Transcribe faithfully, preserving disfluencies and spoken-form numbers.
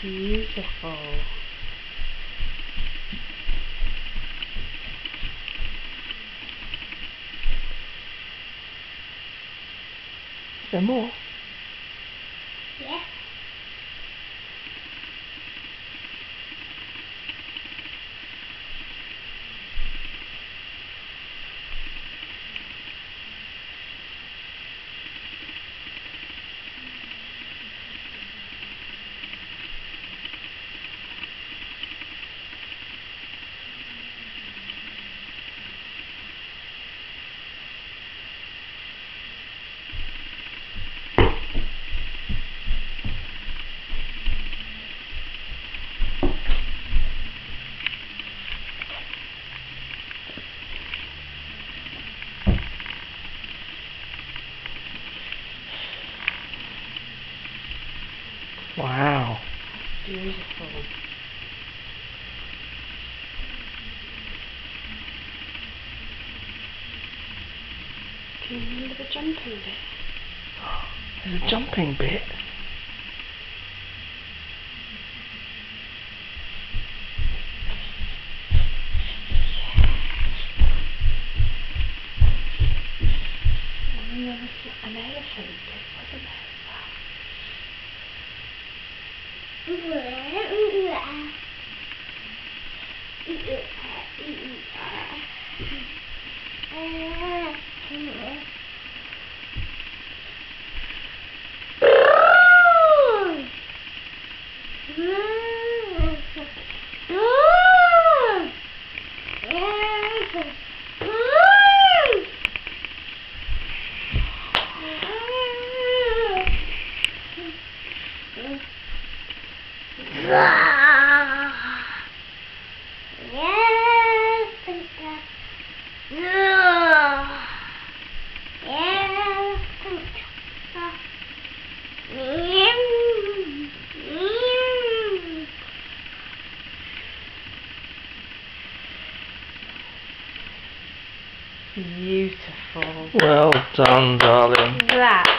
Beautiful. Is there more? Yeah. Wow. Beautiful. Can you remember the jumping bit? There's a jumping bit. And then there was an elephant bit, wasn't there, as well? Beautiful. Well done, darling. That